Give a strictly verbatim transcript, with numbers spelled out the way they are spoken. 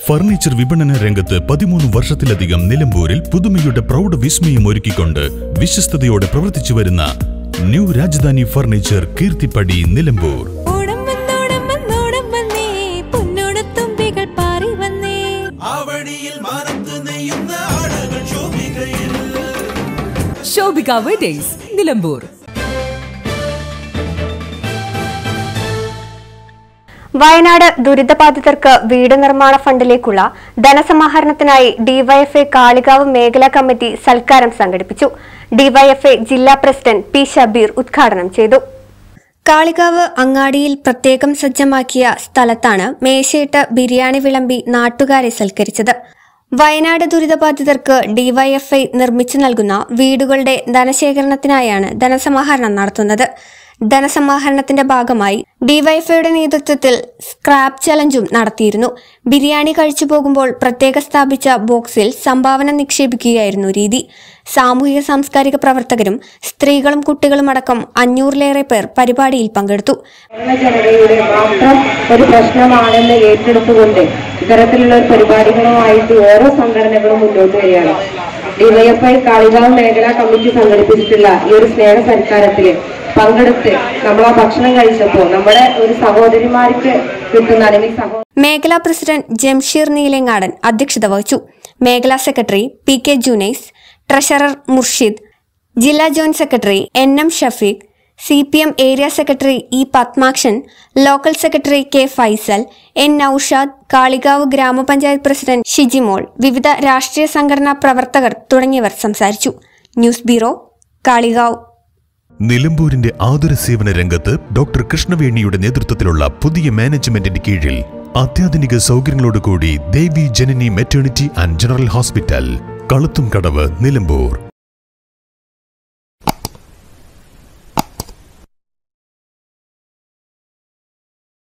Furniture വിപണന രംഗത്ത് പതിമൂന്ന് വർഷത്തിലധികം നിലമ്പൂരിൽ പുതുമയുടെ പ്രൗഢ വിസ്മയം ഒരുക്കിക്കൊണ്ട് വിശ്വസ്തയോടെ പ്രവർത്തിച്ചു വരുന്ന new Rajadhani furniture Keerthippadi Nilambur. Shobhika weddings Nilambur. Wayanad ദുരിതബാധിതർക്ക് വീട് നിർമ്മാണ ഫണ്ടിലേക്കുള്ള ധനസമാഹരണത്തിനായി ഡിവൈഎഫ്ഐ കാളികാവ് മേഖലാ കമ്മിറ്റി സൽക്കാരം സംഘടിപ്പിച്ചു. ഡിവൈഎഫ്ഐ ജില്ലാ പ്രസിഡന്റ് പി ഷബീർ ഉദ്ഘാടനം ചെയ്തു. കാളികാവ് അങ്ങാടിയിൽ പ്രത്യേകം സജ്ജമാക്കിയ സ്ഥലത്താണ് മേശയിട്ട് ബിരിയാണി വിളമ്പി നാട്ടുകാരെ സൽക്കരിച്ചത്. വയനാട് ദുരിതബാധിതർക്ക് ഡിവൈഎഫ്ഐ നിർമ്മിച്ചു നൽകുന്ന വീടുകളുടെ ധനശേഖരണത്തിനായാണ് ധനസമാഹരണം നടത്തുന്നത്. ധനസമാഹരണത്തിന്റെ ഭാഗമായി ഡിവൈഎഫ്ഐയുടെ നേതൃത്വത്തിൽ സ്ക്രാപ്പ് ചലഞ്ചും നടത്തിയിരുന്നു. ബിരിയാണി കഴിച്ചു പോകുമ്പോൾ പ്രത്യേക സ്ഥാപിച്ച ബോക്സിൽ സംഭാവന നിക്ഷേപിക്കുകയായിരുന്നു രീതി. സാമൂഹിക സാംസ്കാരിക പ്രവർത്തകരും സ്ത്രീകളും കുട്ടികളും അടക്കം അഞ്ഞൂറിലേറെ പേർ പരിപാടിയിൽ പങ്കെടുത്തു. ജനതയുടെ മാത്രം ഒരു പ്രശ്നമാണെന്ന് ഏറ്റെടുത്തുകൊണ്ട് ഇത്തരത്തിലുള്ള പരിപാടികളുമായിട്ട് ഓരോ സംഘടനകളും മുന്നോട്ട് വരികയാണ്. ഡിവൈഎഫ്ഐ കാളികാവ് മേഖലാ കമ്മിറ്റി സംഘടിപ്പിച്ചിട്ടുള്ള ഈ ഒരു സ്നേഹ സൽക്കാരത്തില് പങ്കെടുത്ത് നമ്മൾ ആ ഭക്ഷണം കഴിച്ചപ്പോൾ നമ്മുടെ ഒരു സഹോദരിമാർക്ക് കിട്ടുന്ന മേഖലാ പ്രസിഡന്റ് ജംഷീർ നീലങ്ങാടൻ അധ്യക്ഷത വഹിച്ചു. മേഖലാ secretary P K Junais, treasurer Murshid, ജില്ലാ joint secretary N M Shafeeq, C P M area secretary E Padmakshan, local secretary K Faisal, N Noushad, Kalikavu ഗ്രാമപഞ്ചായത്ത് പ്രസിഡന്റ് ഷിജിമോൾ, വിവിധ രാഷ്ട്രീയ സംഘടനാ പ്രവർത്തകർ തുടങ്ങിയവർ സംസാരിച്ചു. News bureau, Kalikavu. നിലമ്പൂരിന്റെ ആതുര സേവന രംഗത്ത് ഡോക്ടർ കൃഷ്ണവേണിയുടെ നേതൃത്വത്തിലുള്ള പുതിയ മാനേജ്മെന്റിന്റെ കീഴിൽ അത്യാധുനിക സൗകര്യങ്ങളോടുകൂടി Devi Janani maternity and general hospital, Kaluthumkadavu, Nilambur.